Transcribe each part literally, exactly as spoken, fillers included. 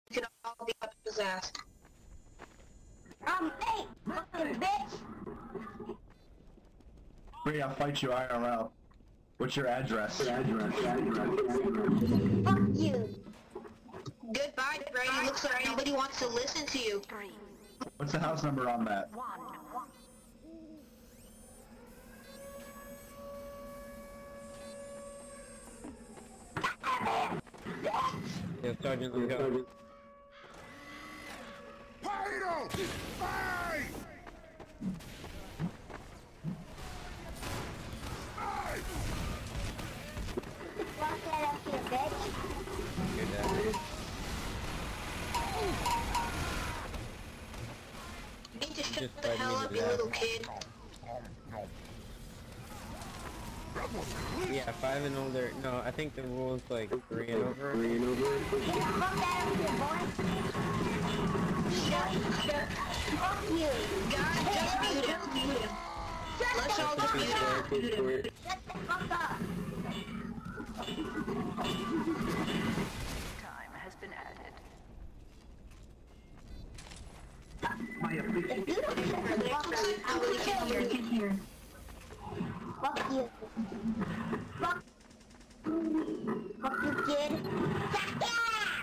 We could all be up his ass. I'm fake, fucking bitch. Wait, I'll fight you I R L. What's your address? Your address, address, Fuck you. Goodbye, Brady. Looks like nobody wants to listen to you. What's the house number on that? Yeah, Sergeant, let's go. Pyro! Fight! Fuck that up here, bitch. Good day. You need to shut Just the fight hell me up, to you death. little kid. Yeah, five and older. No, I think the rule is like three and over. Three and over. Get the fuck out of here, boy. Fuck you. Guys, just mute him. Mute him. Let's all just mute him. Shut the fuck up. Time has been added. If you don't shut the fuck up, I will kill you. Fuck you. Fuck. Fuck you, kid. Fuck yeah!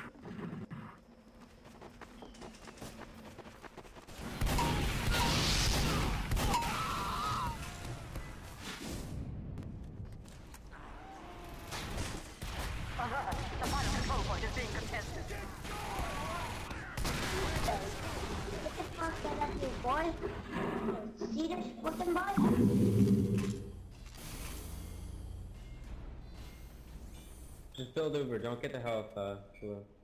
Alert! The final control point is being contested. Get the fuck out of here, boy. See this fucking boy? Just build Uber. Don't get the health, uh, Shula.